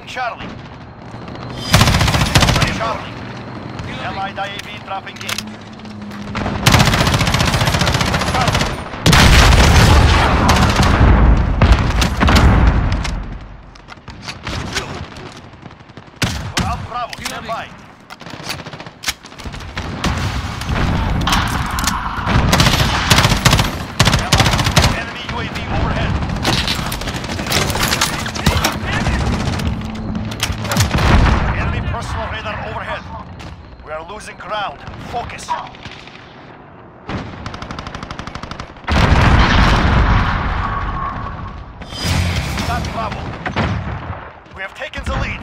Charlie. Charlie. Allied IAV dropping in. Charlie. We're out Bravo, stand by. Enemy UAV overhead. Enemy personal radar overhead. We are losing ground. Focus. Got Bravo. We have taken the lead.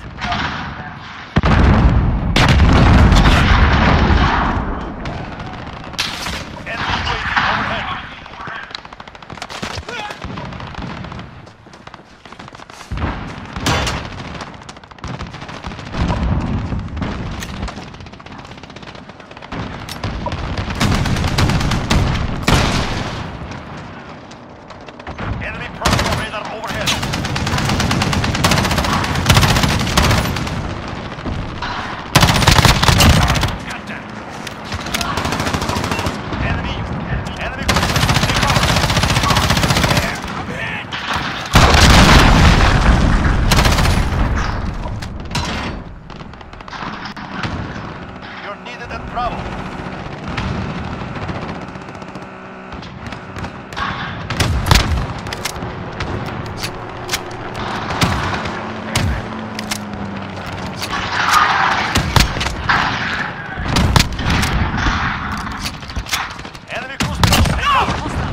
Enemy UAV overhead. Enemy personal radar overhead. Got that. Enemy take cover. I'm hit. You're needed at Bravo. Enemy cruise missile, take cover.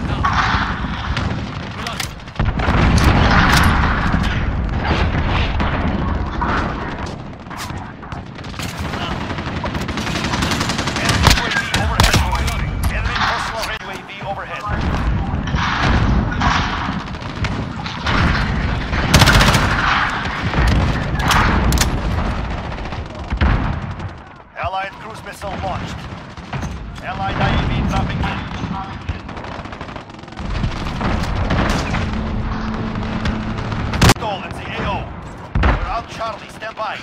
Enemy UAV overhead. Enemy personal radio UAV overhead. Allied cruise missile launched. Allied IAV dropping in. Stall in the AO. We're out Charlie, stand by.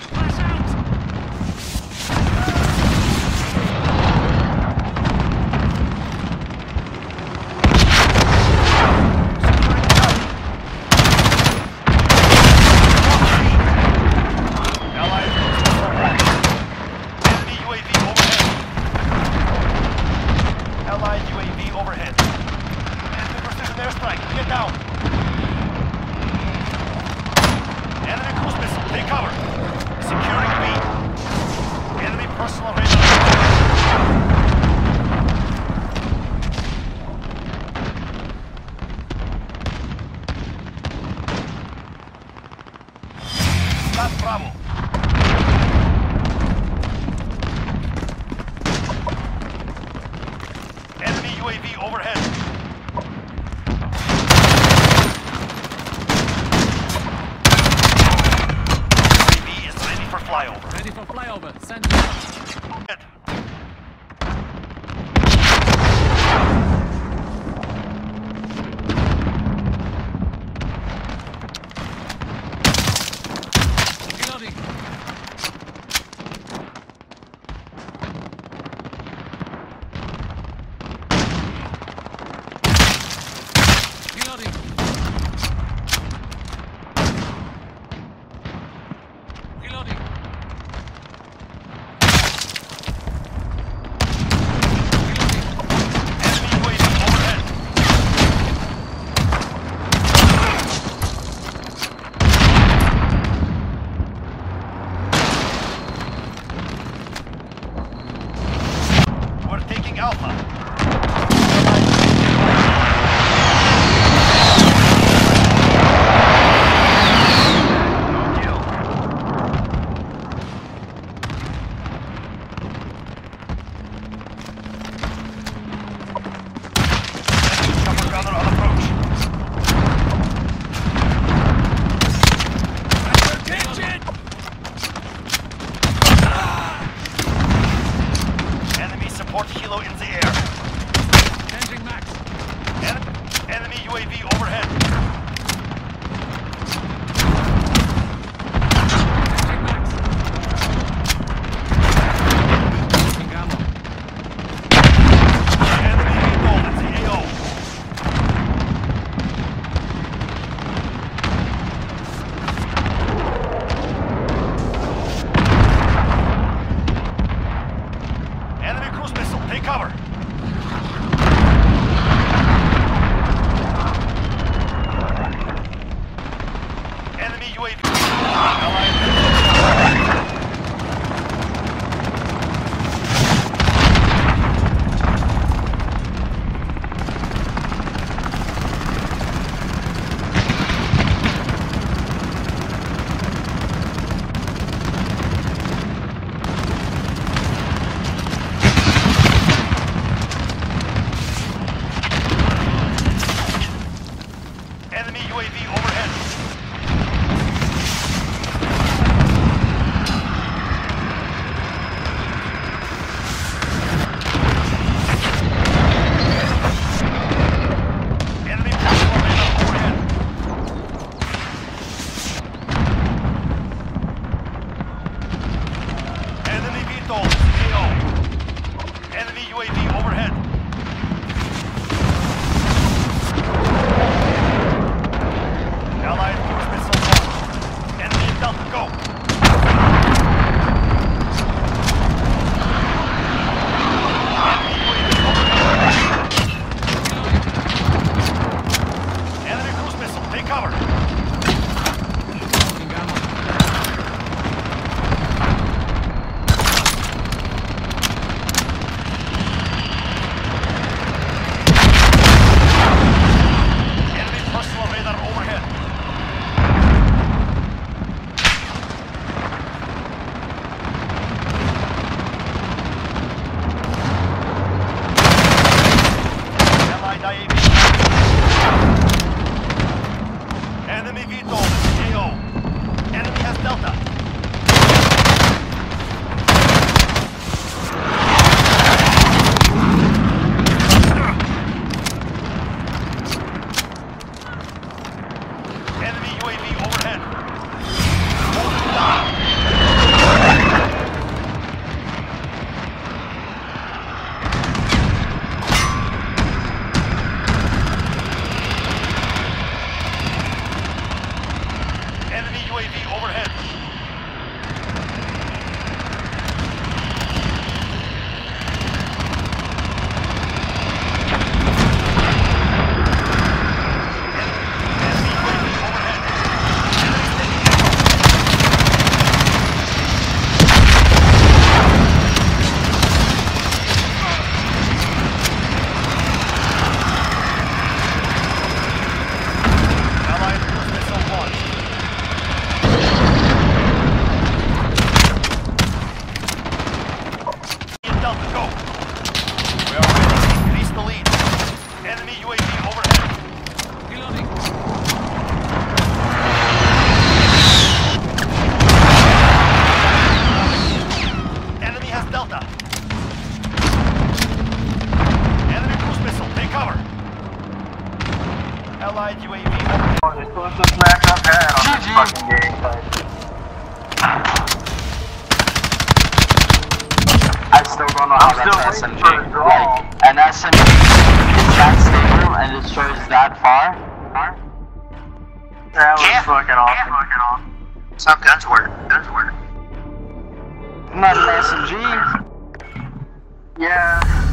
Allied cruise missile launched. Enemy UAV overhead. Allied UAV overhead. Enemy precision airstrike. Get down. Enemy cruise missile. Take cover. Securing B. Enemy personal radar. Got Bravo. Enemy UAV overhead. UAV is ready for flyover. Ready for flyover. Send Head. reloading. Reloading. Reloading. cover. Taking ammo. Enemy personal radar overhead. Allied IAV. Enemy VTOL. AO. Enemy has Delta. Enemy UAV overhead. Hold it down. Enemy UAV overhead. Enemy UAV overhead. Enemy's taking control. Allied cruise missile launched. Delta, go. We are ready. Increase the lead. Enemy UAV overhead. Reloading. Enemy has Delta. Enemy cruise missile, take cover. Allied UAV overhead. I still don't know how that's SMG. Like, an SMG hits that stable and destroys that far? That was fucking awesome. Some guns work. Not an SMG. Yeah.